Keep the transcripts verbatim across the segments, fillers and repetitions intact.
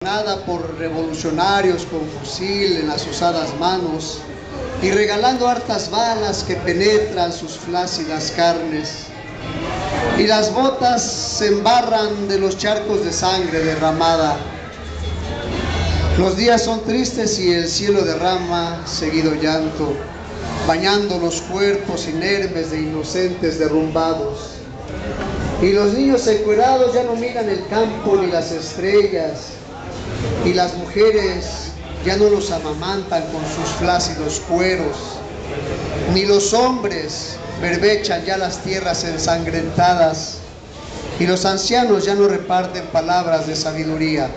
Nada por revolucionarios con fusil en las usadas manos y regalando hartas balas que penetran sus flácidas carnes, y las botas se embarran de los charcos de sangre derramada. Los días son tristes y el cielo derrama seguido llanto, bañando los cuerpos inermes de inocentes derrumbados. Y los niños encuerados ya no miran el campo ni las estrellas, y las mujeres ya no los amamantan con sus flácidos cueros, ni los hombres berbechan ya las tierras ensangrentadas, y los ancianos ya no reparten palabras de sabiduría.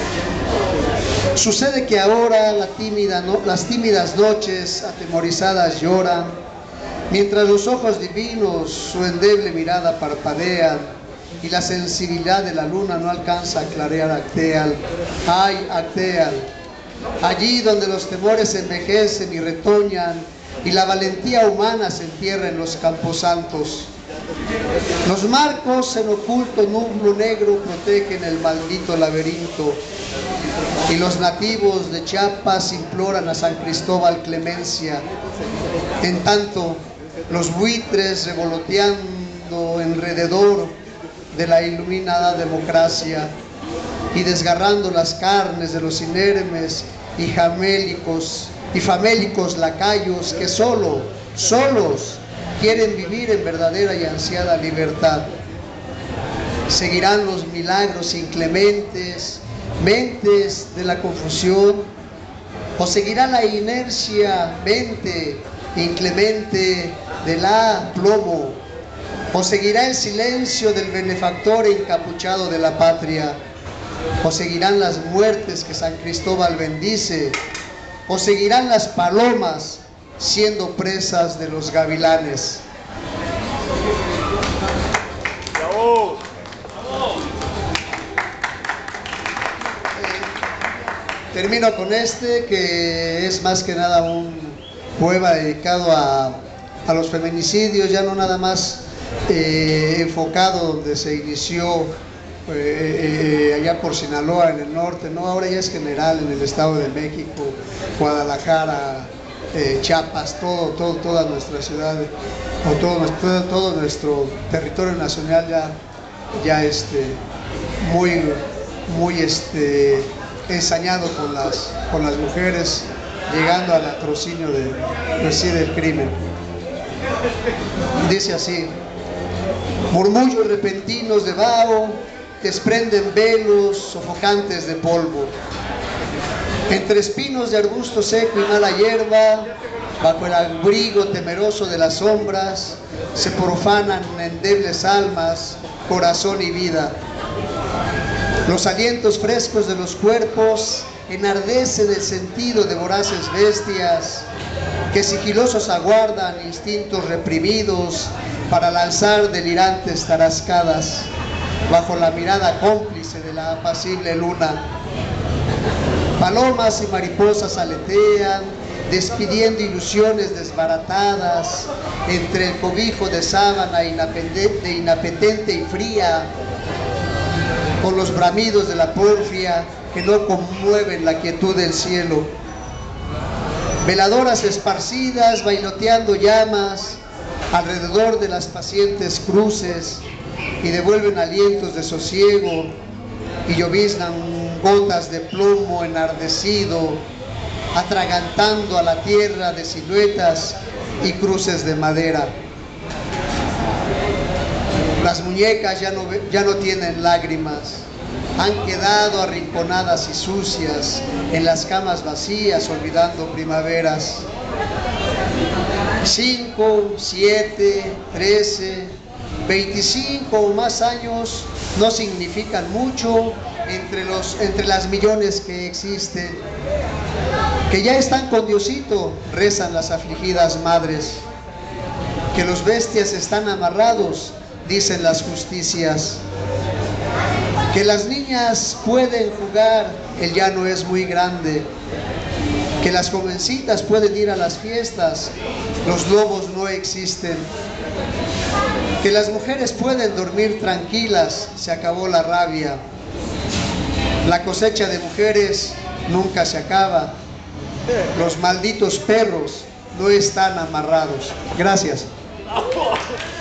Sucede que ahora la tímida, no, las tímidas noches atemorizadas lloran, mientras los ojos divinos su endeble mirada parpadean, y la sensibilidad de la luna no alcanza a clarear Acteal. ¡Ay, Acteal! Allí donde los temores envejecen y retoñan, y la valentía humana se entierra en los camposantos. Los marcos en oculto nublo negro protegen el maldito laberinto, y los nativos de Chiapas imploran a San Cristóbal clemencia. En tanto, los buitres revoloteando alrededor de la iluminada democracia y desgarrando las carnes de los inermes y famélicos y famélicos lacayos que solo, solos quieren vivir en verdadera y ansiada libertad. Seguirán los milagros inclementes, mentes de la confusión, o seguirá la inercia, mente inclemente del aplomo, o seguirá el silencio del benefactor encapuchado de la patria, o seguirán las muertes que San Cristóbal bendice, o seguirán las palomas siendo presas de los gavilanes. ¡Bravo! Eh, termino con este, que es más que nada un poema dedicado a, a los feminicidios, ya no nada más Eh, enfocado donde se inició eh, eh, allá por Sinaloa en el norte, no, ahora ya es general en el Estado de México, Guadalajara, eh, Chiapas, todo, todo, toda nuestra ciudad, o todo, todo, todo nuestro territorio nacional ya, ya este, muy, muy este, ensañado con las, con las mujeres, llegando al latrocinio de, pues sí, del crimen. Dice así: murmullos repentinos de vaho desprenden velos sofocantes de polvo. Entre espinos de arbusto seco y mala hierba, bajo el abrigo temeroso de las sombras, se profanan endebles almas, corazón y vida. Los alientos frescos de los cuerpos enardecen el sentido de voraces bestias que sigilosos aguardan instintos reprimidos para lanzar delirantes tarascadas bajo la mirada cómplice de la apacible luna. Palomas y mariposas aletean, despidiendo ilusiones desbaratadas entre el cobijo de sábana inapetente, inapetente y fría, con los bramidos de la porfia que no conmueven la quietud del cielo. Veladoras esparcidas, bailoteando llamas alrededor de las pacientes cruces, y devuelven alientos de sosiego y lloviznan gotas de plomo enardecido, atragantando a la tierra de siluetas y cruces de madera. Las muñecas ya no, ya no tienen lágrimas, han quedado arrinconadas y sucias en las camas vacías, olvidando primaveras. Cinco, siete, trece, veinticinco o más años no significan mucho entre, los, entre las millones que existen, que ya están con Diosito, rezan las afligidas madres, que los bestias están amarrados, dicen las justicias, que las niñas pueden jugar, el llano es muy grande, que las jovencitas pueden ir a las fiestas, los lobos no existen, que las mujeres pueden dormir tranquilas, se acabó la rabia, La cosecha de mujeres nunca se acaba. Los malditos perros no están amarrados. Gracias.